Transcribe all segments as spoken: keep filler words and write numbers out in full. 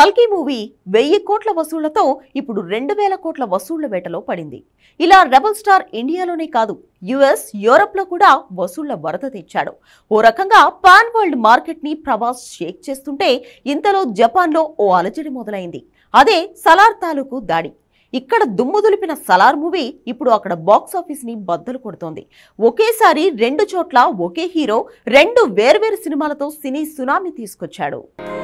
కల్కి మూవీ వెయ్యి కోట్ల వసూళ్లతో ఇప్పుడు రెండు వేల కోట్ల వసూళ్ల వేటలో పడింది. ఇలా రెబల్ స్టార్ ఇండియాలోనే కాదు, యుఎస్, యూరప్ లో కూడా వసూళ్ల వరద తెచ్చాడు. ఓ రకంగా పాన్ వరల్డ్ మార్కెట్ ని ప్రభాస్ షేక్ చేస్తుంటే ఇంతలో జపాన్ లో ఓ అలజడి మొదలైంది. అదే సలార్ తాలూకు దాడి. ఇక్కడ దుమ్ము దులిపిన సలార్ మూవీ ఇప్పుడు అక్కడ బాక్స్ ఆఫీస్ ని బద్దలు కొడుతోంది. ఒకేసారి రెండు చోట్ల ఒకే హీరో రెండు వేర్వేరు సినిమాలతో సినీ సునామీ తీసుకొచ్చాడు.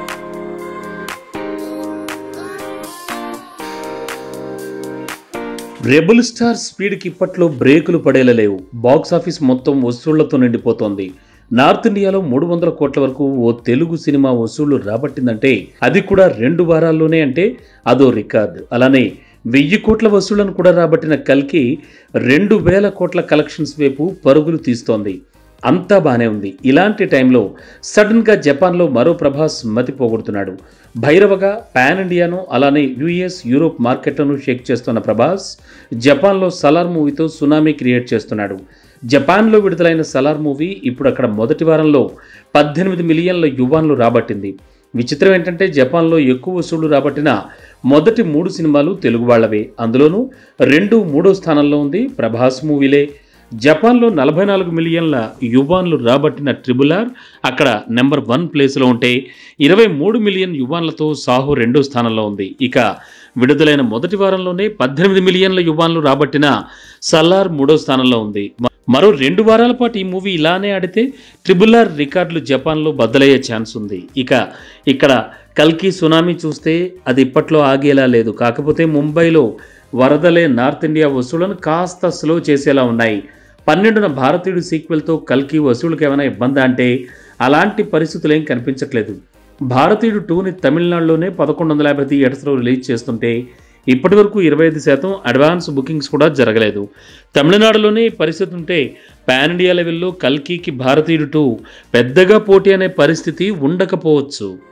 రెబల్ స్టార్ స్పీడ్కి ఇప్పట్లో బ్రేకులు పడేలా లేవు. బాక్స్ ఆఫీస్ మొత్తం వసూళ్లతో నిండిపోతోంది. నార్త్ ఇండియాలో మూడు వందల కోట్ల వరకు ఓ తెలుగు సినిమా వసూళ్లు రాబట్టిందంటే అది కూడా రెండు వారాల్లోనే, అంటే అదో రికార్డు. అలానే వెయ్యి కోట్ల వసూళ్లను కూడా రాబట్టిన కల్కి రెండు వేల కోట్ల కలెక్షన్స్ వైపు పరుగులు తీస్తోంది. అంతా బానే ఉంది. ఇలాంటి టైంలో సడన్గా జపాన్లో మరో ప్రభాస్ మతి పోగొడుతున్నాడు. భైరవగా పాన్ ఇండియాను, అలానే యుఎస్, యూరోప్ మార్కెట్లను షేక్ చేస్తున్న ప్రభాస్ జపాన్లో సలార్ మూవీతో సునామీ క్రియేట్ చేస్తున్నాడు. జపాన్లో విడుదలైన సలార్ మూవీ ఇప్పుడు అక్కడ మొదటి వారంలో పద్దెనిమిది మిలియన్ల యువాన్లు రాబట్టింది. విచిత్రం ఏంటంటే జపాన్లో ఎక్కువ వసూళ్లు రాబట్టిన మొదటి మూడు సినిమాలు తెలుగు వాళ్లవే. అందులోనూ రెండు మూడో స్థానంలో ఉంది ప్రభాస్ మూవీలే. జపాన్లో నలభై నాలుగు మిలియన్ల యువాన్లు రాబట్టిన ట్రిబుల్ ఆర్ అక్కడ నెంబర్ వన్ ప్లేస్లో ఉంటే ఇరవై మూడు మిలియన్ యువాన్లతో సాహో రెండో స్థానంలో ఉంది. ఇక విడుదలైన మొదటి వారంలోనే పద్దెనిమిది మిలియన్ల యువాన్లు రాబట్టిన సలార్ మూడో స్థానంలో ఉంది. మరో రెండు వారాల పాటు ఈ మూవీ ఇలానే ఆడితే ట్రిబుల్ ఆర్ రికార్డులు జపాన్లో బద్దలయ్యే ఛాన్స్ ఉంది. ఇక ఇక్కడ కల్కి సునామీ చూస్తే అది ఇప్పట్లో ఆగేలా లేదు. కాకపోతే ముంబైలో వరదలే నార్త్ ఇండియా వసూళ్లను కాస్త స్లో చేసేలా ఉన్నాయి. పన్నెండున భారతీయుడు సీక్వెల్తో కల్కి వసూళ్ళకి ఏమైనా ఇబ్బంది అంటే అలాంటి పరిస్థితులు ఏం కనిపించట్లేదు. భారతీయుడు టూని తమిళనాడులోనే పదకొండు వందల యాభై థియేటర్స్లో రిలీజ్ చేస్తుంటే ఇప్పటి వరకు ఇరవై ఐదు శాతం అడ్వాన్స్ బుకింగ్స్ కూడా జరగలేదు. తమిళనాడులోనే పరిస్థితి ఉంటే పాన్ ఇండియా లెవెల్లో కల్కికి భారతీయుడు టూ పెద్దగా పోటీ అనే పరిస్థితి ఉండకపోవచ్చు.